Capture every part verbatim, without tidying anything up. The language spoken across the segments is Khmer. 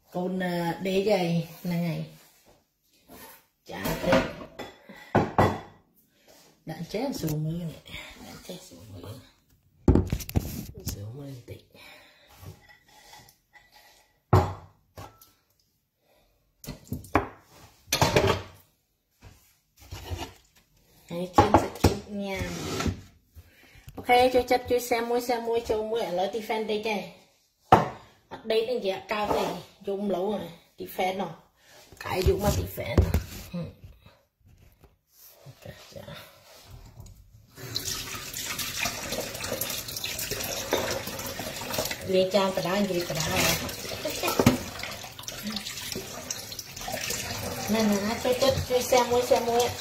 con đế dày này này chả thế đã chết xuống mưa này đã chết xuống mưa xuống mưa tị hãy kiếm sẽ chút nha ok cho chất cho xem muối xem muối cho muối ở lấy thì fan đây cái đây nó dẹp cao này dùng lâu rồi thì fan nó cái dùng mà thì fan ok dạ liên trang cả đá gì cả đá nè nè cho chất cho xem muối xem muối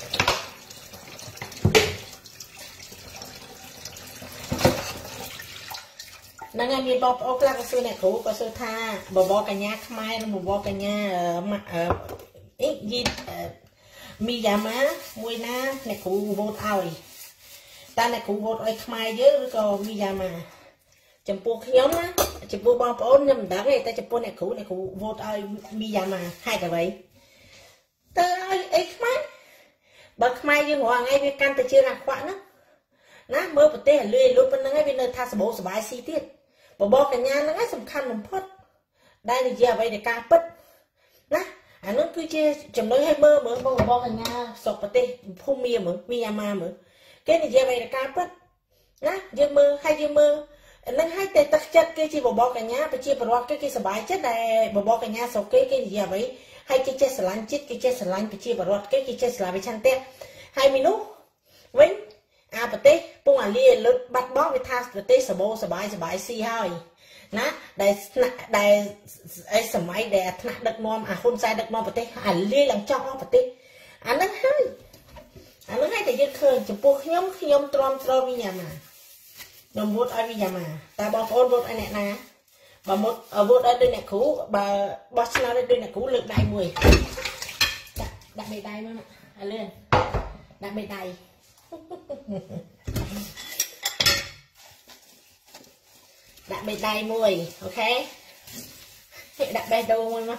năng ngày miền bọc ốc là cái xưa này cũ có xưa tha bò bò cả nhà khai bò bò cả nhà mà ít gì mi già má mùi na này cũ vót ao ta này cũ vót ai khai dữ có mi già mà chấm buộc nhóm á chấm buộc bò ốc nhầm đá về ta chấm buộc này cũ này cũ vót ai mi già mà hai cái vậy ta ai ai khai bậc khai như hoàng ai về can ta chưa làm khoản áนะเมื่อประเทศเลยรู้เป็นยังไงเป็นเนื้อทาสบู่สบายซีทิศบอกบอกกันยานั่งให้สำคัญมันพอดได้ในเยี่ยไปในกาปิดนะอันนั้นคือเจจำเลยให้เมื่อเหมือนบอกบอกกันยาสอบประเทศผู้มีเหมือนมียามาเหมือนแค่ในเยี่ยไปในกาปิดนะยืมมือให้ยืมมือนั่งให้แต่ตักจัดแค่จีบอกบอกกันยาไปจีบรอดแค่สบายจัดได้บอกบอกกันยาสอบแค่แค่เยี่ยไปให้แค่เจสลันจิตแค่เจสลันไปจีบรอดแค่แค่เจสลันไปชันเตะให้มินุเว้นอาปฏิปุ่งอาลีลุดบัดบอไปทาปฏิสบสบายสบายซีให้นะได้ได้ไอ้สมัยได้ถนัดดักนอมอาคนใจดักนอมปฏิอาลีหลังจ้องปฏิอันนั้นให้อันนั้นให้แต่ยังเคยจะพวกขยมขยมตรอมตรอมวิญญาณนมวุฒิไอวิญญาณแต่บอลวุฒิไอเนี่ยนะบอลวุฒิวุฒิไอเดินเนี่ยคู่บอลบอลชนะเดินเนี่ยคู่เลือกได้มวยดักไม่ได้มั้งอ่ะเลื่อนดักไม่ได้đặt bề tay mùi ok đặt bề đồ mà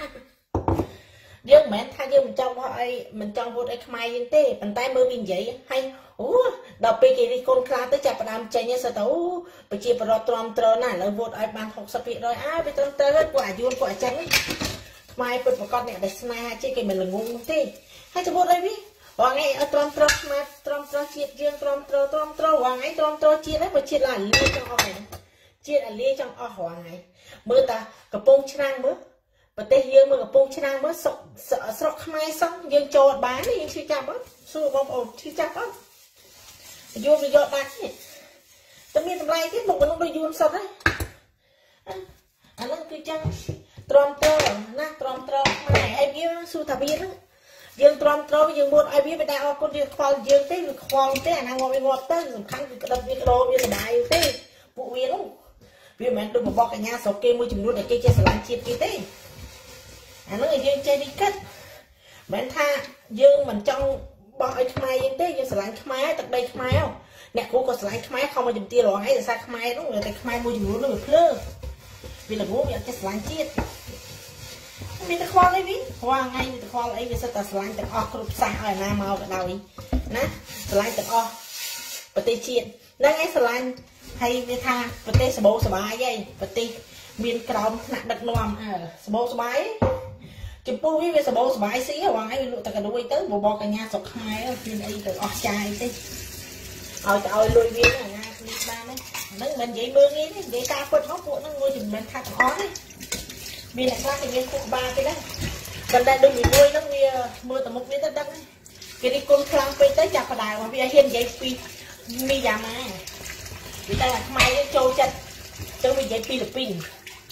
dương mẹ thay dương mình trong thôi mình trong vô đây mai dương tê bàn tay mơ mình vậy hay ú đọc bề kia đi con kha tới chặt đam chạy như sao tấu bề chia bờ tròn tròn này là vô ai bàn học sắp rồi ai bề tròn tròn hết quả vuông quả trắng mai bật một con này để snai chứ cái mình là ngu tê hay cho vô đây biết hoàng ấy ở tròn tròn mà tròn tròn chiết dương tròn tròn tròn tròn hoàng ấy tròn tròn chiết đấy mà chiết là lia trong o này chiết là lia trong o hoàng ấy mưa ta cặp bông chăn mưa và tây dương mưa cặp bông chăn mưa sợ sợ sợ khai xong dương cho bán đi chưa chạm bớt xua bông ồn chưa chạm bớt vô bị dọa bạc nhỉ tao biết tao lại tiếp một cái nó bị vuông sọt đấy anh nó cứ chăng tròn tròn na tròn tròn mà này ai biết xua thà biết đó dương tròn tròn dương một ai biết về đại con dương khoan dương thế khoan thế anh ngồi ngồi tới dùng khăn cái đập cái đồ như là đại thế vụ viên luôn vì mình đừng một bọc cái nhà sọc kê môi trường luôn để kê che sờ lăn chiết kia thế anh nói dương chơi đi cất mình tha dương mình trong bọc ai khai dương thế dương sờ lăn khai tận đây khai không nè cô có sờ lăn khai không mà dùng tia rồi hay là sao khai đúng rồi tại khai môi trường luôn nó bị phơ vì là bố mẹ che sờ lăn chiết mình ta khoan lấy ví hoa ngay mình ta khoan lấy vì sao ta slime ta o cục sa ở nam màu ở đâu đi nè slime ta o bật tê chiên nè ngay slime hay về tha bật tê sờ bố sờ bài vậy bật tê miền còng nặng đặt nòm à sờ bố sờ bài chụp pu với sờ bố sờ bài xí hoa ngay lụa ta cả đuôi tới bộ bò cả nhà sọc hai đó chuyên ấy từ o chai thế ở trời lùi viên là nga đi ba đấy nó mình vậy mưa nghe đấy vậy ta quên hóc của nó ngồi thì mình thắt ó đấy vì lại khác thì cụ ba cái đấy gần đây đừng bị nuôi nó nghe mưa tầm một miếng đất đất đấy cái đi con khangไปtới chặt vào đài mà bây giờ hiên vậy phi mi già mà người ta là mai châu chân tới bây giờ Philippines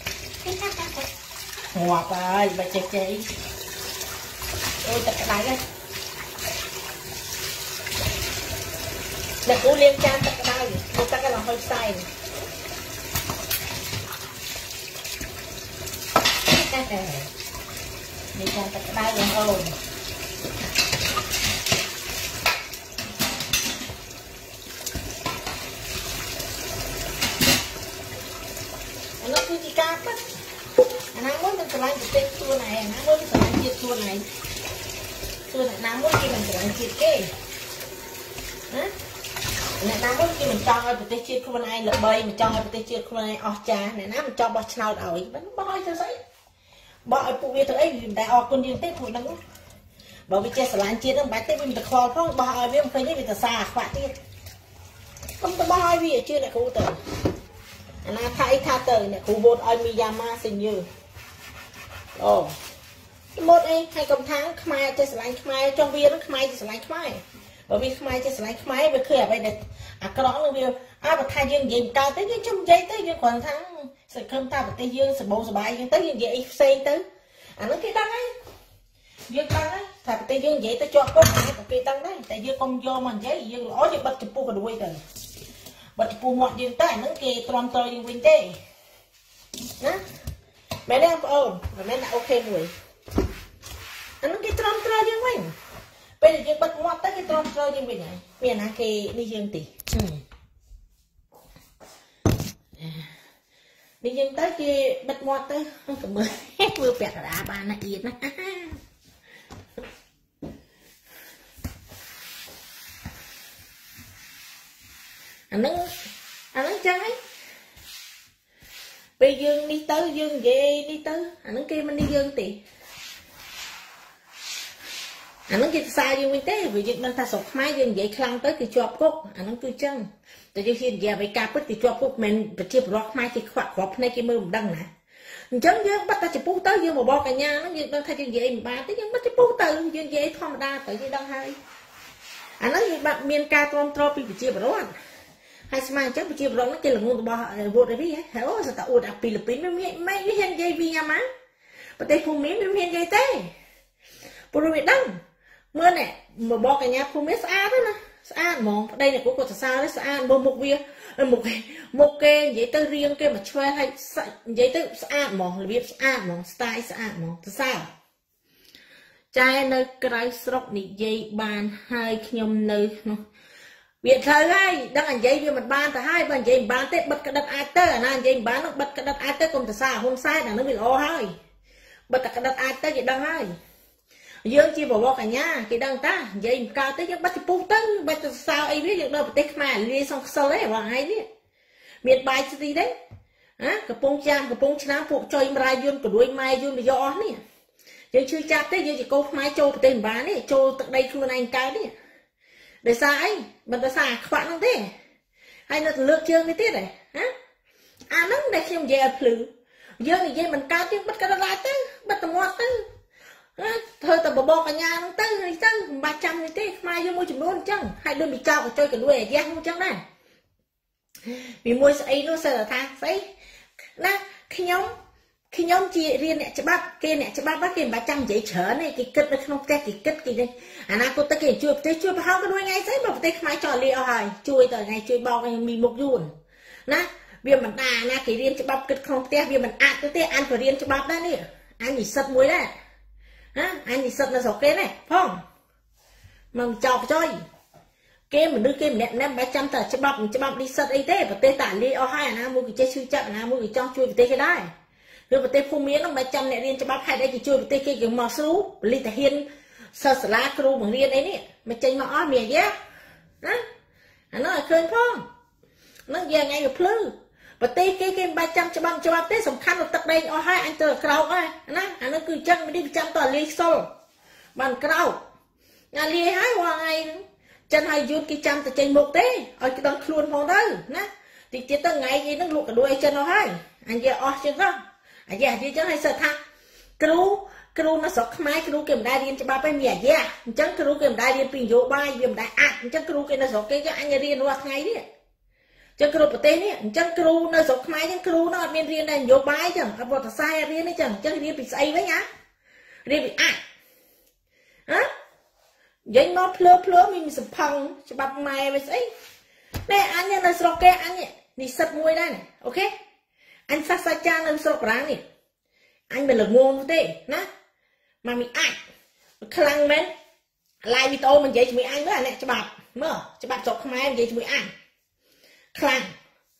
ngọt rồi bà chạy chạy ôi tập cái đài đây là cú liên trang tập cái đài người ta cái là hơi sai đi ra tập ba lần rồi nó cứ đi cáp á anh đang muốn mình làm cái tour này anh đang muốn mình làm cái tour này tour này đang muốn khi mình làm cái cái hả này đang muốn khi mình cho ai cái chia tour này là bay mình cho ai cái chia tour này ở cha này nó mình cho bao nhiêu rồi vẫn bao nhiêu thôi bao phụ việc thôi đại ở con riêng tết thôi đang bảo vì chia làm chia đó bài tết mình được kho không bao ai biết không phải biết là xa khoát đi không có bao ai biết chưa lại cụ tử anh ta thay tha tử này cụ vô ai Miyama xin như ồ một ấy hay công tháng khai cho sài khai trong viên nó khai cho sài khai bởi vì khai cho sài khai về khởi vậy này à cái đó là việc à và thay dương gì cao tới những trăm giây tới những khoảng tháng sẽ không ta phải tay dương sẽ bầu sẽ bài nhưng tới những vậy xây tới à nó cái tăng ấy dương tăng ấy thà tay dương vậy tới cho có ai của cái tăng đấy tại dương công do mình giấy dương lõ dương bắt chụp pu vào đuôi rồi bắt chụp pu mọi dương tới nó kia toàn tôi dương vinh tê đó mẹ đang ôm mà mẹ đã ok rồi anh nó cái tròn tròn như vậy bây giờយើងបិទមាត់ទៅគេត្រង់ត្រូវយើងវិញហើយមានណាគេនេះយើងទីនេះយើងទៅគេបិទមាត់ទៅក៏មើលមើលពាក់កណ្ដាលបានណាអៀនណាអានឹងអានឹងចឹងហីពេលយើងនេះទៅយើងនិយាយនេះទៅអានឹងគេមិននេះយើងទេអានឹងគេផ្សាយយើងវិញទេvìយើងដឹងថាស្រុកខ្មែរយើងនិយាយខ្លាំងទៅគេជាប់គុកអានឹងគឺចឹងតែយើងហ៊ាននិយាយឲ្យការពិតគេជាប់គុកមិនប្រជាពលរដ្ឋខ្មែរគេខ្វាក់គ្រាប់ភ្នែកគេមើលមិនដឹងណាអញ្ចឹងយើងបាត់តែចំពោះទៅយើងមកบอกកញ្ញាហ្នឹងយើងដឹងថាយើងនិយាយមិនបានទេយើងបាត់ចំពោះទៅយើងនិយាយធម្មតាទៅយើងដឹងហើយអាហ្នឹងយើងបាត់មានការទ្រាំទ្រពីប្រជាពលរដ្ឋហើយស្មានអញ្ចឹងប្រជាពលរដ្ឋហ្នឹងគេល្ងងរបស់វោតអីវិញហ៎អូសតាអួតអាពីលពីនមិនមានមិនហ៊ាននិយាយវិញយ៉ាម៉ាប្រទេសភូមិមានមិនហ៊ាននិយាយទេព្រោះវាដឹងមើលនេះមកบอกកញ្ញាភូមិស្អាតណាស្អាតហ្មងប្តីនេះគាត់សរសើរស្អាតមើលមុខវាមុខមុខគេនិយាយទៅរៀងគេមកឆ្វែលឲ្យនិយាយទៅស្អាតហ្មងរបៀបស្អាតហ្មងស្ទាយស្អាតហ្មងសរសើរចែនៅក្រៅស្រុកនិយាយបានហើយខ្ញុំនៅនោះវាត្រូវហើយដឹងនិយាយវាមិនបានទៅហើយបើនិយាយមិនបានទេបិទក្តិតអាចទៅអាណានិយាយមិនបាននោះបិទក្តិតអាចទៅកុំសរសើរហ៊ុនសែនអានោះវាល្អហើយបិទតែក្តិតអាចទៅគេដឹងហើយយើងជាបវរកញ្ញាគេដឹងតានិយាយមិនកើតទេយើងបាត់ចំពោះទៅបាត់ទៅសើអីវាយើងដល់ប្រទេសខ្មែរលាយសងខ្សលទេបងឯងនេះមានបាយស្ទីទេណាកំពុងចាំកំពុងឆ្នាំពួកចុយមរាយយន្តក្រួយម៉ែយន្តយកអស់នេះយើងឈឺចាប់ទេយើងជាកូនខ្មែរចូលប្រទេសមិនបានទេចូលទឹកដីខ្លួនឯងកើតនេះដោយសារអីមិនដោយសារខ្វាក់ហ្នឹងទេហើយនៅទៅលើកជើងនេះទៀតហ៎អាហ្នឹងដែលខ្ញុំនិយាយឲ្យភ្លឺយើងនិយាយមិនកើតយើងបិទកណ្ដាលទៅបិទទៅមាត់ទៅធ្វើតែបបកកញ្ញាហ្នឹងទៅហើយទៅមិនបាច់ចាំនេះទេខ្មែរយើងមួយចំនួនអញ្ចឹងហើយដូចមីចោកចុយកលួយអាយ៉ាស់ហ្នឹងអញ្ចឹងដែរពីមួយស្អីនោះសិតថាស្អីណាខ្ញុំខ្ញុំជារៀនអ្នកច្បាប់គេអ្នកច្បាប់គេមិនបាច់ចាំនិយាយច្រើនទេគេគិតនៅក្នុងផ្ទះគេគិតគេអាណាគតទៅគេជួយប្រទេសជួយប្រហោងក៏ដូចថ្ងៃស្អីបើប្រទេសខ្មែរចោលលាអស់ហើយជួយទៅថ្ងៃជួយបោកឲ្យមីមុខយួនណាវាមិនដាណាគេរៀនច្បាប់គិតក្នុងផ្ទះវាមិនអាចទៅទេអញក៏រៀនច្បាប់ដែរនេះអញនិស្សិតមួយដែរហ៎អញនិស្សិតនៅស្រុកគេនេះផងមកចោកចុយគេមនុស្សគេម្នាក់ម្នាក់មិនបាច់ចាំតែច្បាប់ច្បាប់និស្សិតអីទេប្រទេសតាលាអស់ហើយអាណាមួយគេចេះឈឺចាប់អាណាមួយគេចង់ជួយប្រទេសគេដែរឬប្រទេសភូមិមានហ្នឹងមិនចាំអ្នករៀនច្បាប់ហេតុអីគេជួយប្រទេសគេគេមកស្រូពលិទ្ធហ៊ានសិស្សសាលាគ្រូបង្រៀនអីនេះមិនចេញមកអស់មានយ៉ាណាអានោះឲ្យឃើញផងនឹងយ៉ាងថ្ងៃវាភ្លឺប្រទេសគេគេមិនបាច់ចាំច្បាប់ច្បាប់ទេសំខាន់ទៅទឹកដីអស់ហើយអញទៅក្រោកហើយណាអានោះគឺអញ្ចឹងមិននេះចាំតលាយខ្សលបានក្រោកណាលាយហើយរាល់ថ្ងៃហ្នឹងចិនហើយយួនគេចាំតែចេញមុខទេឲ្យគេដល់ខ្លួនផងទៅណាតិចទៀតទៅថ្ងៃនេះហ្នឹងលក់កដួយចិនអស់ហើយអញនិយាយអស់ចឹងទៅអាយ៉ានិយាយចឹងឲ្យសិស្សថាគ្រូគ្រូនៅស្រុកខ្មែរគ្រូគេមិនដែលរៀនច្បាប់ទេមានអាយ៉ាអញ្ចឹងគ្រូគេមិនដែលរៀនពីនយោបាយវាមិនដែលអាចអញ្ចឹងគ្រូគេនៅស្រុកគេចឹងអញរៀនរាល់ថ្ងៃនេះចឹងគ្រូប្រទេសនេះអញ្ចឹងគ្រូនៅស្រុកខ្មែរចឹងគ្រូនោះអត់មានរៀនតែនយោបាយចឹងអត់វត្តសាស្ត្ររៀននេះចឹងអញ្ចឹងរៀនពីស្អីវិញហ៎រៀនពីអាចហ៎និយាយមកភ្លើភ្លើមានសំផឹងច្បាប់ម៉ែវិញស្អីតែអញនៅស្រុកគេអញនិស្សិតមួយដែរអូខេអញសាស្ត្រាចារ្យនៅស្រុកបារាំងនេះអញមិនល្ងងទេណាមកមីអាចខ្លាំងមែនឡាយវីដេអូមិននិយាយជាមួយអញទេអាអ្នកច្បាប់មើលច្បាប់ស្រុកខ្មែរនិយាយជាមួយអញខ្លាំង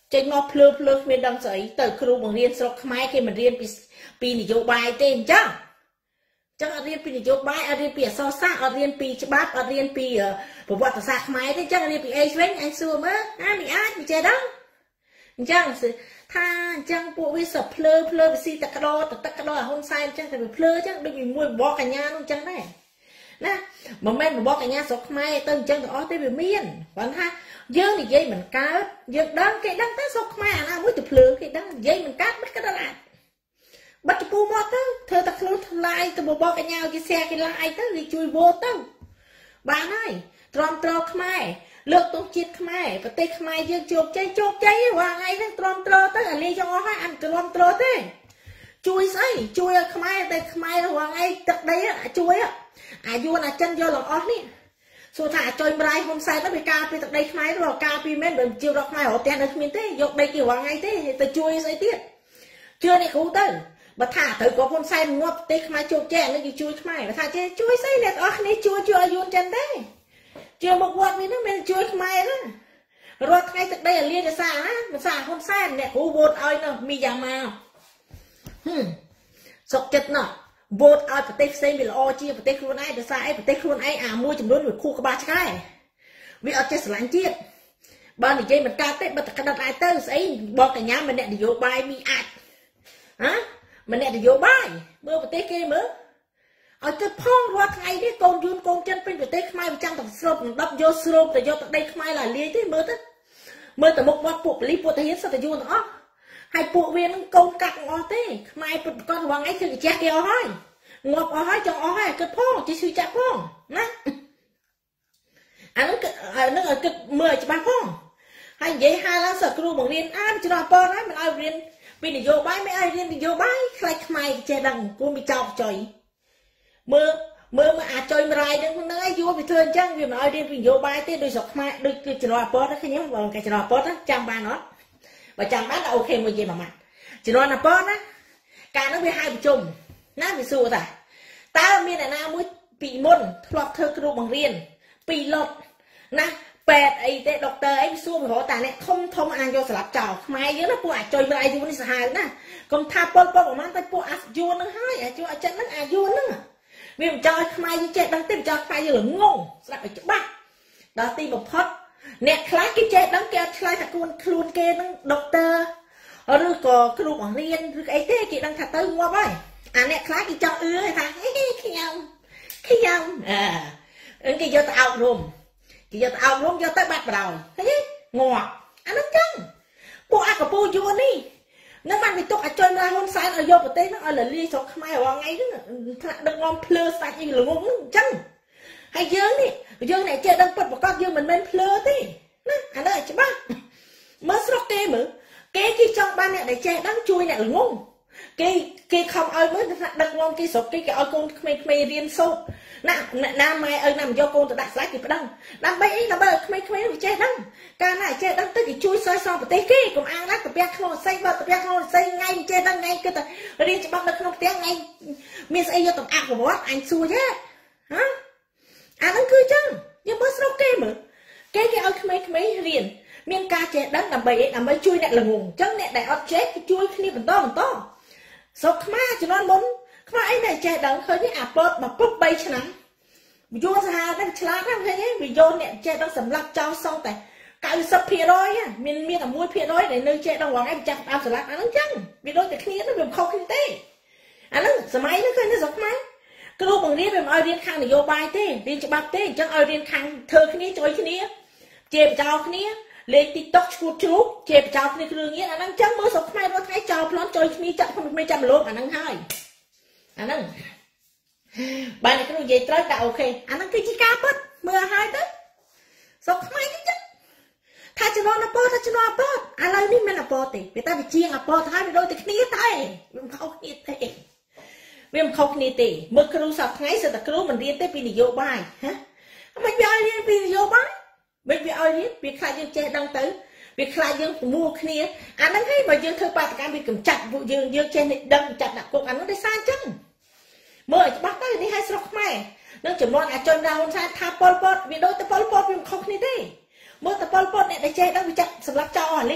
ចេញមកភ្លើភ្លើគ្មានដឹងស្អីទៅគ្រូបង្រៀនស្រុកខ្មែរគេមិនរៀនពីពីនយោបាយទេអញ្ចឹងចឹងអត់រៀនពីនយោបាយអត់រៀនពីអក្សរសាស្ត្រអត់រៀនពីច្បាប់អត់រៀនពីប្រវត្តិសាស្ត្រខ្មែរទេចឹងរៀនពីអីវិញអញសួរមើលអាមិនអាចមិនចេះដឹងអញ្ចឹងថាអញ្ចឹងពួកវាសភ្លើភ្លើវាស៊ីទឹកដោទឹកទឹកដោហ៊ុនសែនអញ្ចឹងតែវាភ្លើអញ្ចឹងដូចមួយបបកញ្ញានោះអញ្ចឹងដែរណាមិនមែនបបកញ្ញាស្រុកខ្មែរទៅអញ្ចឹងទាំងអស់ទេវាមានគាត់ថាយើងនិយាយមិនកើតយើងដឹងគេដឹងតែស្រុកខ្មែរអាណាមួយទៅភ្លើគេដឹងនិយាយមិនកើតមិនកើតដល់អាចបាត់ជពូមកទៅធ្វើតែខ្លួនថ្លៃទៅបបកញ្ញាគេแชร์គេឡាយទៅវាជួយវោទៅបានហើយទ្រាំទ្រខ្មែរលើកទង់ជាតិខ្មែរប្រទេសខ្មែរយើងជោគជ័យជោគជ័យហ្នឹងថ្ងៃហ្នឹងទ្រាំទ្រទៅអានេះចង់អស់ហើយអត់ទ្រាំទ្រទេជួយស្អីជួយឲ្យខ្មែរតែខ្មែររងថ្ងៃទឹកដីជួយអាយួនអាចិនយកឡើងអស់នេះសួរថាអាចុយម្រាយហ៊ុនសែនទៅវាការពីទឹកដីខ្មែរទៅការពីមែនបើជារដ្ឋខ្មែររត់ផ្ទះនៅគ្មានទេយកដីគេរងថ្ងៃទេទៅជួយស្អីទៀតជឿនេះគ្រូទៅបើថាត្រូវក៏ហ៊ុនសែនងាប់ប្រទេសខ្មែរជោគជ័យអានេះគេជួយខ្មែរបើថាជួយស្អីអ្នកទាំងអស់គ្នាជួយជួយឲ្យយួនចិនទេជាមកវត្តនេះនឹងមានជួយខ្មែរណារាល់ថ្ងៃទឹកដីអាលៀនភាសាណាភាសាហ៊ុនសែនអ្នកគ្រូវោតឲ្យនោះមីយ៉ាងម៉ាហឹមសុកចិត្តណាស់វោតឲ្យប្រទេសផ្សេងវាល្អជាប្រទេសខ្លួនឯងភាសាអីប្រទេសខ្លួនឯងអាមួយចំនួនវាខួរក្បាលឆ្កែវាអត់ចេះស្រឡាញ់ជាតិបើនិយាយមិនកើតទេបើតែក្តិតអាចទៅស្អីបងកញ្ញាម្នាក់នយោបាយមីអាចហ៎ម្នាក់នយោបាយមើលប្រទេសគេមើលឲ្យទៅផងរាល់ថ្ងៃនេះកូនយួនកូនចិនពេញប្រទេសខ្មែរវាចាំតែស្រូបដប់យកស្រូបទៅយកទឹកដីខ្មែរឡាលាយទេមើលទៅមើលទៅមុខវត្តពួកប៉ូលីសពួកទាហានសិតតែយួនទាំងអស់ហើយពួកវានឹងកូនកាត់ទាំងអស់ទេខ្មែរពិតប្រកបរងថ្ងៃគឺចាស់គេអស់ហើយងាប់អស់ហើយចង់អស់ហើយគិតផងជិះឈឺចាក់ផងណាអានោះអានោះឲ្យគិតមើលឲ្យច្បាស់ផងហើយនិយាយហាឡើងសិស្សគ្រូបង្រៀនអាច្រោះប៉នហើយមិនឲ្យរៀនពីនយោបាយមិនឲ្យរៀននយោបាយខ្លាចខ្មែរចេះដឹងគួរមានចោលចុយមើលមើលមកអាចុយម្រាយហ្នឹងហ្នឹងឯងយួរវាធ្វើអញ្ចឹងវាមិនឲ្យរៀនពីនយោបាយទេដោយស្រុកខ្មែរដូចគឺច្រោះប៉នឃើញទេបងគេច្រោះប៉នចាំបានអត់បើចាំបានអូខេមួយនិយាយមួយម៉ាត់ច្រោះណាប៉នណាកាលហ្នឹងវាហៅប្រជុំណាវាសួរថាតើមានអ្នកណាមួយពីមុនធ្លាប់ធ្វើគ្រូបង្រៀនពីលុតណាពេទ្យអីទេដុកទ័រអីសួរមករកតាអ្នកធំធំអាចយកស្លាប់ចោលខ្មែរយើងណាពួកអាចុយម្រាយយួននេះសាហាវណាកុំថាពលពលប្រហែលតែពួកអាយួនហ្នឹងហើយអាចជួយអចិនហ្នឹងអាយួនហ្នឹងវាមិនចោលខ្មែរយើងចេះដឹងទេមិនចោលខ្មែរយើងល្ងងស្ដាប់ឲ្យច្បាស់ដល់ទីបំផុតអ្នកខ្លះគេចេះដឹងគេអត់ឆ្លើយថាខ្លួនខ្លួនគេហ្នឹងដុកទ័រឬក៏គ្រូបង្រៀនឬអីទេគេដឹងថាទៅងាប់ហើយអាអ្នកខ្លះគេចង់អឺថាខ្ញុំខ្ញុំអឺគេយកទៅអោបរំគេយកទៅអោបរំយកទៅបាត់បដ ாய் ឃើញទេងាប់អាហ្នឹងចឹងពួកអាកពូយួននេះនឹងបានវាទុកអាចុយម្រាយហ៊ុនសែនឲ្យយកប្រទេសហ្នឹងឲ្យលលាយស្រុកខ្មែររាល់ថ្ងៃហ្នឹងថ្នាក់ដឹកនាំភ្លើស្ដាច់អីល្ងងហ្នឹងអញ្ចឹងហើយយើងនេះយើងអ្នកចេះដឹងពិតប្រកបយើងមិនមែនភ្លើទេណាអានេះច្បាស់មើលស្រុកគេមើលគេគេចង់បានអ្នកដែលចេះដឹងជួយអ្នកល្ងងគេគេខំឲ្យមើលថ្នាក់ដឹកនាំគេស្រុកគេគេឲ្យកូនក្មេងៗរៀនសូត្រណាណាម៉ែឲ្យណាមកយកកូនទៅដាក់ស្លាច់គេប្តឹងដើម្បីអីដើម្បីឲ្យក្មេងៗវាចេះដឹងកាលណាចេះដឹងទៅគេជួយសើសងប្រទេសគេកុំអាងណាទៅផ្ទះក្នុងស័យបើទៅផ្ទះក្នុងស័យថ្ងៃចេះដឹងថ្ងៃគឺតែរៀនច្បាប់នៅក្នុងផ្ទះថ្ងៃមានស្អីយកទៅអភិវឌ្ឍអញសួរទេហ៎អាហ្នឹងគឺចឹងយើងមើលស្រុកគេមើលគេគេឲ្យក្មេងៗរៀនមានការចេះដឹងដើម្បីអីដើម្បីជួយអ្នកល្ងងអញ្ចឹងអ្នកដែលអត់ចេះគេជួយគ្នាបន្តបន្តស្រុកខ្មែរជំនាន់មុនខ្មែរអីដែលចេះដឹងឃើញទេអាពតមកពុកបីឆ្នាំយួនសាហាវតែឆ្លាតណាស់ឃើញទេវាយកអ្នកចេះដឹងសម្រាប់ចោលសងតែ九十ភាគរយមានមានតែមួយភាគរយដែលនៅចេះដឹងរងឯងចាប់ដើមស្លាប់អាហ្នឹងចឹងវាដូចតែគ្នាទៅវាមិនខុសគ្នាទេអាហ្នឹងសម័យហ្នឹងឃើញទេស្រុកខ្មែរគ្រូបង្រៀនវាមិនឲ្យរៀនខាងនយោបាយទេរៀនច្បាប់ទេអញ្ចឹងឲ្យរៀនខាងធ្វើគ្នាជួយគ្នាជេរបចោលគ្នាលេខ TikTok ឈួតជ្រូកជេរបចោលគ្នាគ្រឿងញៀនអាហ្នឹងចឹងមើលស្រុកខ្មែររាល់ថ្ងៃចោលប្លន់ជួយគ្នាចាក់ក្នុងគ្នាចាំលោកអាហ្នឹងហើយអាហ្នឹងបានតែគ្រូនិយាយត្រូវតែអូខេអាហ្នឹងគឺជាការពិតមើលឲ្យទៅស្រុកខ្មែរនេះចឹងថាជំនាន់អពតថាជំនាន់អពតឥឡូវនេះមិនអពតទេវាតែវាជាងអពតហើយវាដូចតែគ្នាតែវាមិនខុសគ្នាទេវាមិនខុសគ្នាទេមើលគ្រូសប្តាហ៍ថ្ងៃសិតតែគ្រូមិនរៀនទេពីនយោបាយហ៎មិនវាឲ្យរៀនពីនយោបាយមិនវាឲ្យរៀនវាខ្លាចយើងចេះដឹងទៅវាខ្លាចយើងប្រមូលគ្នាអាហ្នឹងហើយបើយើងធ្វើបាតកម្មវាកំចាត់ពួកយើងយើងចេះដឹងចាត់ដាក់គុកអាហ្នឹងដោយសារអញ្ចឹងមើលឲ្យច្បាស់ទៅនេះឲ្យស្រុកខ្មែរនឹងចំនួនអាចុយដល់ហ៊ុនសែនថាប៉ុលពតវាដូចតែប៉ុលពតវាមិនខុសគ្នាទេមើលតែប៉ុលពតអ្នកដែលចេះដឹងវាចាត់សម្រាប់ចោលអស់លីង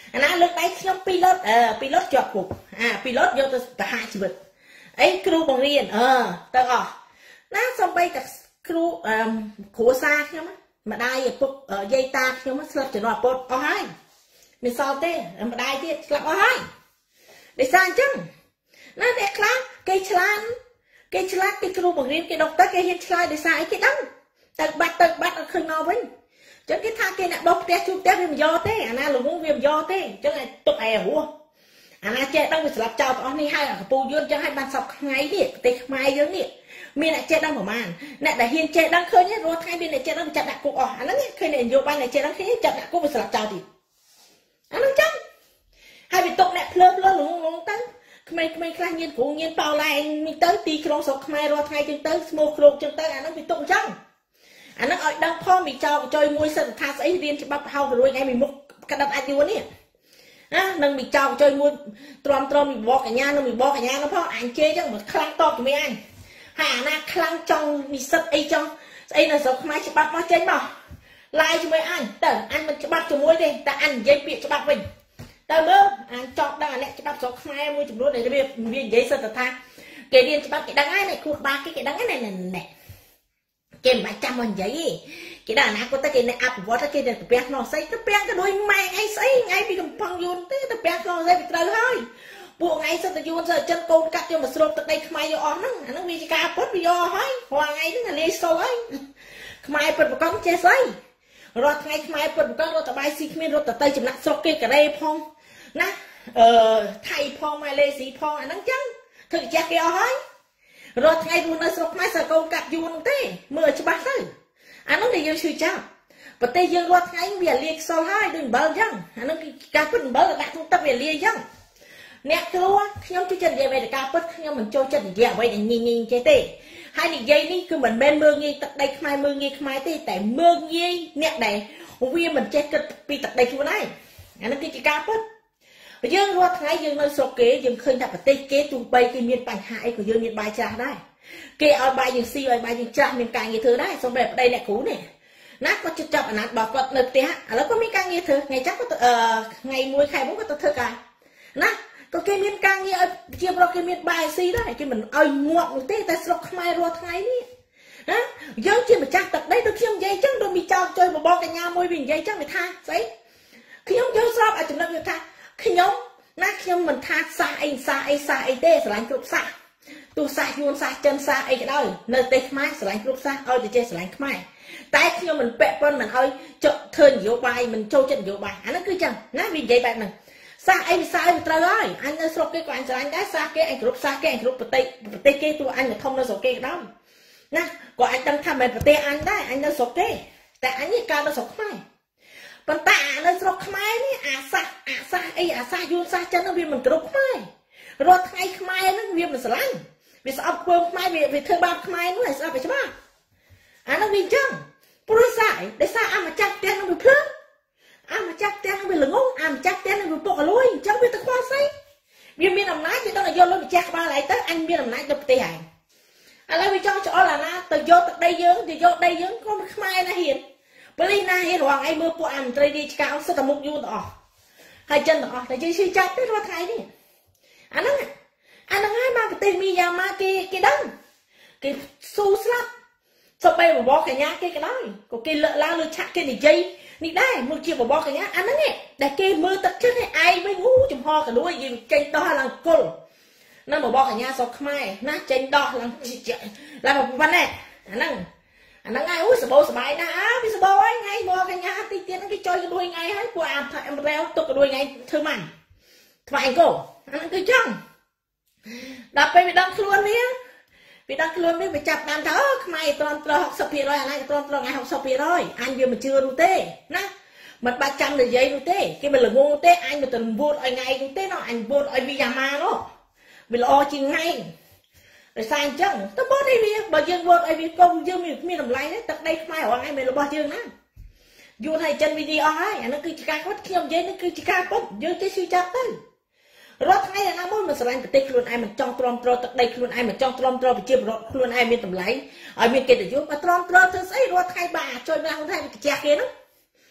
អាណាលើកដៃខ្ញុំពីរលត់អឺពីរលត់ជាប់គុកអាពីរលត់យកទៅប្រហារជីវិតអីគ្រូបង្រៀនអឺទៅអស់ណាសំបីតែគ្រូអឺគ្រូសាខ្ញុំម្ដាយឪពុកយាយតាខ្ញុំស្លាប់ជំនាន់ពុតអស់ហើយមិនសល់ទេម្ដាយទៀតស្លាប់អស់ហើយដោយសារអញ្ចឹងណាអ្នកខ្លះគេឆ្លាតគេឆ្លាតគេគ្រូបង្រៀនគេដុកទឹកគេហ៊ានឆ្លើយដោយសារអីគេដឹងទៅបាត់ទៅបាត់អត់ឃើញមកវិញអញ្ចឹងគេថាគេអ្នកបោកផ្ទះជួបផ្ទះវាមិនយកទេអាណាល្ងងវាមិនយកទេអញ្ចឹងឲ្យទុកឯរស់អាណាចេះដឹងវាស្លាប់ចោលទាំងអស់នេះហើយកពូយួនអញ្ចឹងឲ្យបានសពថ្ងៃនេះប្រទេសខ្មែរយើងនេះមានអ្នកចេះដឹងប្រមាណអ្នកដែលហ៊ានចេះដឹងឃើញរាល់ថ្ងៃមានអ្នកចេះដឹងចាត់ដាក់គុកអស់អាហ្នឹងឃើញអ្នកនយោបាយអ្នកចេះដឹងឃើញចាត់ដាក់គុកវាស្លាប់ចោលទៀតអាហ្នឹងចឹងហើយវាទុកអ្នកភ្លើភ្លើល្ងងល្ងងទៅក្មេងៗខ្លះញៀនគ្រូញៀនប៉ោឡែងនេះទៅទីក្រុងស្រុកខ្មែររាល់ថ្ងៃចឹងទៅស្មោះគ្រូចឹងទៅអាហ្នឹងវាទុកអញ្ចឹងអាហ្នឹងឲ្យដឹងផងមីចោកចុយមួយសិទ្ធិថាស្អីរៀនច្បាប់ហៅទៅរួយថ្ងៃមីមុខក្តាប់អាចយួននេះណានឹងមីចោកចុយមួយទ្រាំទ្រាំមីបកកញ្ញានឹងមីបកកញ្ញានោះផងអញជេរចឹងមិនខ្លាំងតបជាមួយអញហើយអាណាខ្លាំងចង់និស្សិតអីចង់ស្អីនៅស្រុកខ្មែរច្បាប់មកចេញមកឡាយជាមួយអញទៅអញមិនច្បាប់ជាមួយទេតែអញនិយាយពាក្យច្បាប់វិញទៅមើលអញចង់ដឹងអាអ្នកច្បាប់ស្រុកខ្មែរមួយចំនួនដែលវាវានិយាយសិទ្ធិថាគេរៀនច្បាប់គេដឹងហើយអ្នកគ្រូក្បាលគេគេដឹងហើយណែគេមិនបាច់ចាំមកនិយាយទេគេដល់អនាគតទៅគេអ្នកអភិវឌ្ឍគេទៅប្រពាំងក្នុងស្អីទៅពាំងក៏ដូចម៉ែឯងស្អីថ្ងៃពីកំផឹងយូនទេទៅពាំងក្នុងស្អីវាត្រូវហើយពួកថ្ងៃសិទ្ធិយូនសិទ្ធិចិនកូនកាត់យកមកស្រូបទឹកដីខ្មែរយកអស់ហ្នឹងអាហ្នឹងវាជាការពុតវាយកហើយរាល់ថ្ងៃហ្នឹងលាយសូលហើយខ្មែរពិតប្រកបចេះស្អីរាល់ថ្ងៃខ្មែរពិតប្រកបរត់តបាយស៊ីគ្មានរត់ទៅចំណាក់ស្រុកគេកូរ៉េផងណាអឺថៃផងម៉ាឡេស៊ីផងអាហ្នឹងចឹងធ្វើចេះគេអស់ហើយរាល់ថ្ងៃរស់នៅស្រុកខ្មែរសើកូនកាត់យូនទេមើលច្បាស់ទៅអានោះដែលយើងជួយចាប់ប្រទេសយើងរាល់ថ្ងៃវាលាយខ្សលហើយដូចអំបិលអញ្ចឹងអានោះគឺការពិតអំបិលដាក់ក្នុងទឹកវាលាយអញ្ចឹងអ្នកគ្រូខ្ញុំជួយចិត្តនិយាយវេទិកាពិតខ្ញុំមិនចូលចិត្តនិយាយអ្វីដែលញញញចេះទេហើយនិយាយនេះគឺមិនមែនមើងងាយទឹកដីខ្មែរមើងងាយខ្មែរទេតែមើងងាយអ្នកដែលវាមិនចេះគិតពីទឹកដីខ្លួនឯងអានោះគឺជាការពិតយើងរាល់ថ្ងៃយើងនៅស្រុកគេយើងឃើញថាប្រទេសគេទោះបីគេមានបញ្ហាអីក៏យើងមានបាយច្រាស់ដែរគេឲ្យបាយយើងស៊ីឲ្យបាយយើងច្រាស់មានការងារធ្វើដែរសូម្បីប្តីអ្នកគ្រូនេះណាគាត់ចិត្តចាប់អាណត្តិរបស់គាត់នៅផ្ទះឥឡូវគាត់មានការងារធ្វើថ្ងៃចាំគាត់ថ្ងៃមួយខែមួយគាត់ទៅធ្វើការណាក៏គេមានការងារឲ្យជាប្រកគេមានបាយស៊ីដែរគេមិនឲ្យងាប់នោះទេតែស្រុកខ្មែររាល់ថ្ងៃនេះណាយើងជាម្ចាស់ទឹកដីដូចខ្ញុំនិយាយអញ្ចឹងដូចមានចោលជួយបបកកញ្ញាមួយវានិយាយអញ្ចឹងវាថាស្អីខ្ញុំយល់ស្របឲ្យចំណុចវាថាខ្ញុំណាខ្ញុំមិនថាសាសអីសាសអីសាសអីទេស្រឡាញ់គ្រប់សាសទោះសាសយួនសាសចិនសាសអីក៏ដោយនៅប្រទេសខ្មែរស្រឡាញ់គ្រប់សាសឲ្យតែចេះស្រឡាញ់ខ្មែរតែខ្ញុំមិនពាក់ព័ន្ធមិនឲ្យចុះធ្វើនយោបាយមិនចូលចិត្តនយោបាយអាហ្នឹងគឺចឹងណាវានិយាយបែបហ្នឹងសាសអីវាសាសវាត្រូវហើយអញនៅស្រុកគេក៏អញស្រឡាញ់ដែរសាសគេអញគ្រប់សាសគេអញគ្រប់ប្រទេសប្រទេសគេទោះអញទៅធំនៅស្រុកគេក៏ដោយណាក៏អញដឹងថាមិនប្រទេសអញដែរអញនៅស្រុកគេតែអញនេះកើតនៅស្រុកខ្មែរប៉ុន្តែអានៅស្រុកខ្មែរនេះអាសាសអាសាសអីអាសាសយួនសាសចិននោះវាមិនគ្រប់ខ្មែររាល់ថ្ងៃខ្មែរហ្នឹងវាមិនស្រឡាញ់វាស្អប់ធ្វើខ្មែរវាវាធ្វើបាបខ្មែរនោះឲ្យស្អប់វាច្បាស់អានោះវាអញ្ចឹងព្រោះសាយដោយសារអាម្ចាស់ផ្ទះនឹងវាភ្លើអាម្ចាស់ផ្ទះនឹងវាល្ងងអាម្ចាស់ផ្ទះនឹងវាពុកអលួយអញ្ចឹងវាទៅខ្វល់ស្អីវាមានអំណាចវាដឹងតែយកលុយម្ចាស់ក្បាលឯងទៅអញមានអំណាចទៅប្រទេសឯងឥឡូវវាចង់ច្អល់អាណាទៅយកទឹកដីយើងទៅយកដីយើងក៏ខ្មែរណាហ៊ានពេលនេះណាហ៊ានរងឯងមើលពួកអាមន្ត្រីរាជការសិតតែមុខយូរទាំងអស់ហើយចិនទាំងអស់តែយើងឈឺចាប់ទេរាល់ថ្ងៃនេះអាហ្នឹងអាហ្នឹងហើយមកប្រទេសមីយ៉ាន់ម៉ាគេគេដឹងគេស៊ូស្លាប់សូម្បីបបកកញ្ញាគេក៏ដោយក៏គេលើកឡើងលើឆាក់គេនិយាយនេះដែរមកជាបបកកញ្ញាអាហ្នឹងឯងដែលគេមើលទឹកចិត្តឯងវិញអូចំហកដួយយើងចេញដោះឡើងគល់នៅបបកកញ្ញាស្រុកខ្មែរណាចេញដោះឡើងឡើងប៉ុណ្ណេះអាហ្នឹងអាហ្នឹងហើយអូសបោសបាយណាស់អើវាសបោហើយថ្ងៃមកកញ្ញាទីទៀតហ្នឹងគេចុយកដួយថ្ងៃហើយពួកអាថាអមរែវទុកកដួយថ្ងៃធ្វើម៉ាំថ្វាយអង្គអាហ្នឹងគឺចឹងដល់ពេលវាដឹងខ្លួនវាវាដឹងខ្លួនវាវាចាប់តាមថាអូខ្មែរត្រង់ត្រង់ហុកសិបភាគរយអាណាត្រង់ត្រង់ថ្ងៃហុកសិបភាគរយអញវាមិនជឿនោះទេណាមិនបាច់ចាំនិយាយនោះទេគេមិនល្ងងទេអញមិនទៅវោតឲ្យថ្ងៃនោះទេណោះអញវោតឲ្យវីយ៉ាម៉ានោះវាល្អជាងថ្ងៃដោយសារអញ្ចឹងទៅវោតឲ្យវាបើយើងវោតឲ្យវាកុំយើងមានមានតម្លៃទេទឹកដីខ្មែររងថ្ងៃមានរបស់យើងណាយួនឲ្យចិនវីដេអូអស់ហើយអានោះគឺជាការគាត់ខ្ញុំនិយាយនេះគឺជាការពុតយើងចេះជឿចាប់ទៅរត់ថ្ងៃណាមួយមិនស្រឡាញ់ប្រទេសខ្លួនឯងមិនចង់ទ្រាំទ្រទឹកដីខ្លួនឯងមិនចង់ទ្រាំទ្រប្រជាពលរដ្ឋខ្លួនឯងមានតម្លៃឲ្យមានកិត្តិយសមកទ្រាំទ្រធ្វើស្អីរត់ថ្ងៃបាជួយម្ល៉េះខ្លួនឯងវាកាជះគេហ្នឹង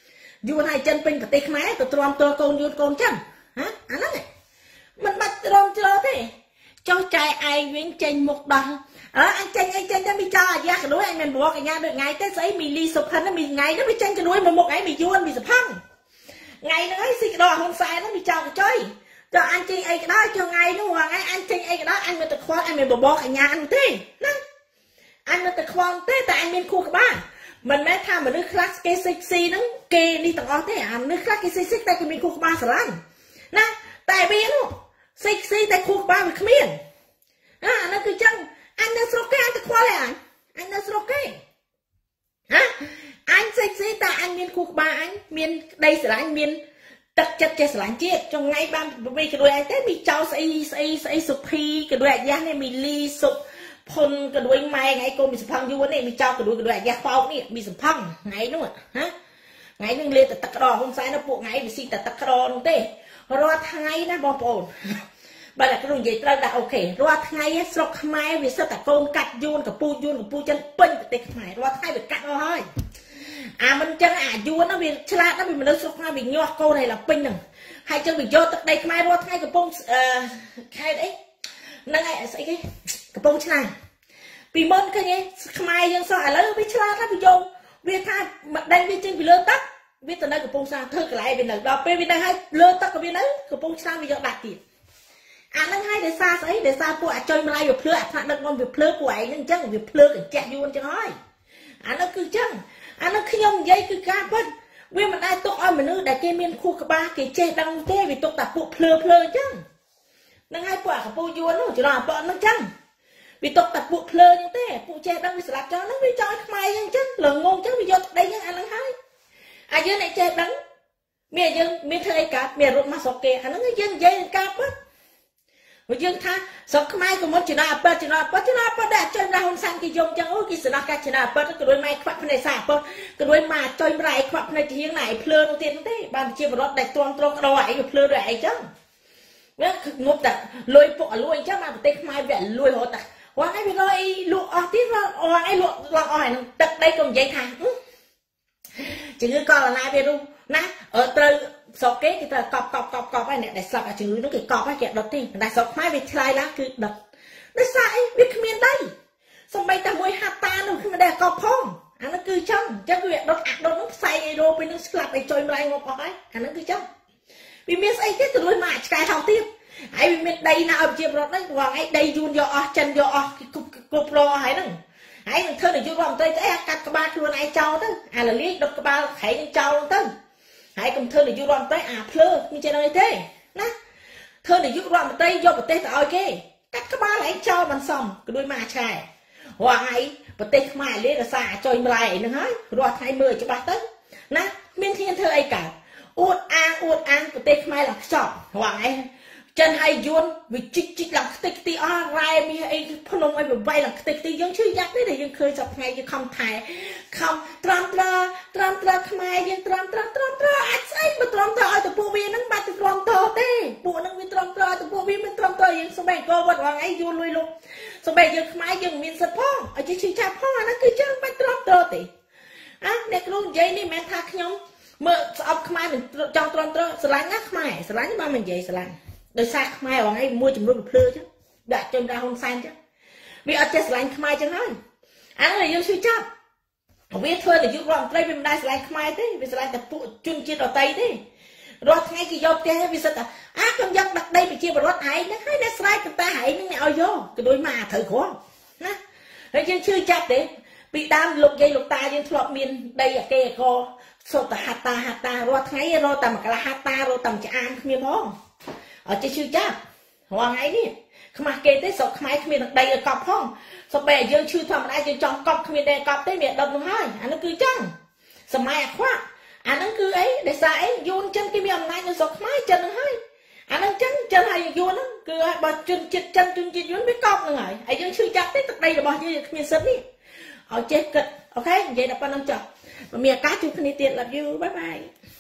យួនឲ្យចិនពេញប្រទេសខ្មែរទៅទ្រាំទ្រកូនយួនកូនចិនហ៎អាហ្នឹងមិនបាច់ទ្រាំទ្រទេចុះចែឯងវិញចេញមុខដោះអើអញចេញអីចេញទៅមីចោលអាយ៉ាកដួយអញមិនបរកញ្ញាដូចថ្ងៃទេស្អីមីលីសុផិនមីថ្ងៃហ្នឹងវាចេញកដួយមកមុខឯងមីយួនមីសផឹងថ្ងៃហ្នឹងហើយស៊ីកដោហ៊ុនសែនហ្នឹងមីចោលកចុយចុះអញចេញអីក៏ដោយចុះថ្ងៃហ្នឹងហងៃអញចេញអីក៏ដោយអញមិនទៅខ្វល់អញមិនបបកញ្ញានោះទេណាអញមិនទៅខ្វល់ទេតែអញមានខួរក្បាលមិនមែនថាមនុស្សខ្លះគេសិចស៊ីហ្នឹងគេនេះទាំងអស់ទេអាមនុស្សខ្លះគេសិចស៊ីតែគេមានខួរក្បាលស្រឡាញ់ណាតែវានោះសិចស៊ីតែខួរក្បាលវាគ្មានអាហ្នឹងគឺចឹងអញនៅស្រុកគេអញទៅខ្វល់ឯងអញនៅស្រុកគេហ៎អញសិចស៊ីតែអញមានខួរក្បាលអញមានក្តីស្រឡាញ់មានទឹកចិត្តចេះស្រឡាញ់ជាតិចុងថ្ងៃបានពីកដួយឯងទេមីចោស្អីស្អីស្អីសុភីកដួយអាយ៉ានេះមីលីសុភផុនកដួយម៉ែថ្ងៃកូនមីសផឹងយួននេះមីចោកដួយកដួយអាយ៉ាប៉ោកនេះមីសផឹងថ្ងៃនោះហ៎ថ្ងៃនឹងលេតែទឹកក្រហ៊ុនសែននៅពួកថ្ងៃវាស៊ីតែទឹកក្រនោះទេរាល់ថ្ងៃណាបងប្អូនបើតែគ្រូនិយាយត្រូវដាក់អូខេរាល់ថ្ងៃស្រុកខ្មែរវាសិតតែកូនកាច់យួនកពូយួនកពូចិនពេញប្រទេសខ្មែររាល់ថ្ងៃវាកាត់អស់ហើយអាមិនចឹងអាយួនហ្នឹងវាឆ្លាតណាស់វាមនុស្សស្រុកខ្មែរវាញាស់កូនឲ្យឡើងពេញហ្នឹងហើយចឹងវាយកទឹកដីខ្មែររាល់ថ្ងៃកំពុងអឺខេតអីហ្នឹងឯងស្អីគេកំពុងឆ្នាំងពីមុនឃើញទេខ្មែរយើងសោះឥឡូវវាឆ្លាតណាស់វាយកវាថាម្ដេចវាចេញពីលើទឹកវាទៅនៅកំពង់សាធ្វើកន្លែងវានៅដល់ពេលវានៅហើយលើទឹកក៏វានៅកំពង់ឆ្នាំងវាយកដាក់ទៀតអាហ្នឹងហើយដោយសារស្អីដោយសារពួកអាចុយម្លាយវាភ្លើអាថ្នាក់ដឹកនាំវាភ្លើពួកឯងហ្នឹងអញ្ចឹងវាភ្លើកញ្ចក់យួនអញ្ចឹងហើយអាហ្នឹងគឺអញ្ចឹងអាហ្នឹងខ្ញុំនិយាយគឺការពិតវាមិនដែលទុកឲ្យមនុស្សដែលគេមានខួរក្បាលគេចេះដឹងទេវាទុកតែពួកភ្លើភ្លើអញ្ចឹងហ្នឹងហើយពួកអាកពូយួននោះច្រឡំអពហ្នឹងអញ្ចឹងវាទុកតែពួកភ្លើអញ្ចឹងទេពួកចេះដឹងវាស្លាប់ចោលហ្នឹងវាចោលខ្មែរអញ្ចឹងលើងងអញ្ចឹងវាយកដីហ្នឹងអាហ្នឹងហើយអាយើងអ្នកចេះដឹងមានយើងមានធ្វើអីកើតមានរត់មកស្រុកគេអាហ្នឹងយើងនិយាយនឹងការពិតព្រោះយើងថាស្រុកខ្មែរក៏មិនចំណាអប៉ិតចំណាអប៉ិតចំណាអប៉ិតដែរចុយម្ដងហ៊ុនសែនគេយំអញ្ចឹងអូគេស្នាស់កាច់ចំណាអប៉ិតក៏ដូចម៉ែខ្វាក់ភ្នែកសាអប៉ិតក៏ដូចមកចុយម្ដាយខ្វាក់ភ្នែកជាងណៃភ្លើនោះទៀតទេបានជាបរតដែលទ្រាំទ្រកដោឯងវាភ្លើដូចឯងអញ្ចឹងវាងប់តែលុយពុកលួយអញ្ចឹងមកប្រទេសខ្មែរវាលួយរហូតតែវ៉ាឯងវាលុយលក់អស់ទៀតវ៉ាឯងលក់ឡើងអស់ហើយនឹងទឹកដីក៏និយាយថាជំងឺកូវីដ -ដិប វានោះណាអឺត្រូវស្រុកគេគេត្រូវកប់កប់កប់កប់ហើយអ្នកដែលស្លាប់អាជំងឺនោះគេកប់ហើយគេដុតទេតែស្រុកខ្មែរវាឆ្លើយឡើងគឺដុតដោយសារអីវាគ្មានដីសំបីតែមួយហាត់តានោះគ្មានដីកប់ផងអានោះគឺចឹងអញ្ចឹងវាដុតអាដុតនោះផ្សាយអីរោពេលនោះស្លាប់ឲ្យចុយម្លាយងប់អស់ហើយអានោះគឺចឹងវាមានស្អីទេទៅលួយមកឆ្កែថោកទៀតហើយវាមានដីណាឲ្យប្រជាពលរដ្ឋហ្នឹងរងឯងដីយួនយកអស់ចិនយកអស់គ្រប់គ្រងអស់ហើយហ្នឹងហើយនឹងធ្វើនយោបាយរដ្ឋមន្ត្រីទៅអីកាត់ក្បាលខ្លួនឯងចោលទៅអាលលាយដុតក្បាលខែងចោលទៅហើយកុំធ្វើនយោបាយរដ្ឋមន្ត្រីអាភ្លើមានចេះអីទេណាធ្វើនយោបាយរដ្ឋមន្ត្រីយកប្រទេសទៅឲ្យគេកាត់ក្បាលឯងចោលមិនសមក៏ដូចមកឆ្កែរងឯងប្រទេសខ្មែរលេរសារអាចុយម្លាយអីហ្នឹងហើយរាល់ថ្ងៃមើលច្បាស់ទៅណាមានធានធ្វើអីកើតអួតអាងអួតអាងប្រទេសខ្មែរឡើងខ្ចប់រងឯងចិនហើយយួនវាជីកជីកឡើងខ្ទេចខ្ទីអស់រ៉ែមានអីភ្នំអីបបៃឡើងខ្ទេចខ្ទីយើងឈឺយ៉ាប់ទេដែលយើងឃើញសប្តាហ៍យើងខំថែខំត្រាំត្រាត្រាំត្រាខ្មែរយើងត្រាំត្រាត្រាំត្រាអាចស្អីមកត្រាំត្រាឲ្យទៅពួកវាហ្នឹងបាត់ទៅត្រាំត្រាទេពួកហ្នឹងវាត្រាំត្រាទៅពួកវាមិនត្រាំត្រាយើងស្បែកកោវត្តរងអីយួនលុយលុកស្បែកយើងខ្មែរយើងមានសិទ្ធផងឲ្យជិះឆាប់ផងអាហ្នឹងគឺចឹងបាច់ត្រាំត្រាទេអាអ្នកគ្រូនិយាយនេះមិនមែនថាខ្ញុំមើលស្អប់ខ្មែរមិនចង់ត្រាំត្រាស្រឡាញ់ណាខ្មែរស្រឡាញ់បើមិននិយាយស្រឡាញ់ដោយសារខ្មែររងឯងមួយចំនួនភ្លើចឹងដាក់ចុយដល់ហ៊ុនសែនចឹងវាអត់ចេះស្រឡាញ់ខ្មែរចឹងហើយអានោះយើងឈឺចាប់វាធ្វើនយោបាយរដ្ឋមន្ត្រីវាមិនដែរស្រឡាញ់ខ្មែរទេវាស្រឡាញ់តែពួកជនជាតិដទៃទេរាល់ថ្ងៃគេយកផ្ទះវាសិតថាអាខ្ញុំយកដាក់ដីប្រជាពលរដ្ឋឯងហ្នឹងហើយអ្នកស្រែកកតាឯងហ្នឹងអ្នកឲ្យយកក៏ដូចមកអាត្រូវគ្រាន់ណាហើយយើងឈឺចាប់ទេពីដើមលោកយាយលោកតាយើងធ្លាប់មានដីអាគេកសុទ្ធតែហាត់តាហាត់តារាល់ថ្ងៃរត់តែមកកន្លះហាត់តារត់តែឆ្អានគ្មានផងអត់ចេះឈឺចាប់រងថ្ងៃនេះខ្មាស់គេទេស្រុកខ្មែរគ្មានដីឲ្យកប់ផងសូម្បីតែយើងឈឺធម្មតាយើងចង់កប់គ្មានដីកប់ទេវាដុតនោះហើយអានោះគឺចឹងសម័យអាខ្វាក់អានោះគឺអីដោយសារអីយួនចិនគេមានអំណាចនៅស្រុកខ្មែរចិននោះហើយអានោះចឹងចិនហើយយួនហ្នឹងគឺឲ្យបើជនជាតិចិនជនជាតិយួនវាកប់នឹងហើយហើយយើងឈឺចាប់ទេទឹកដីរបស់យើងគ្មានសិទ្ធិនេះឲ្យចេះគិតអូខេនិយាយដល់ប៉ុណ្្នឹងចុះមានឱកាសជួបគ្នាទៀត love you bye bye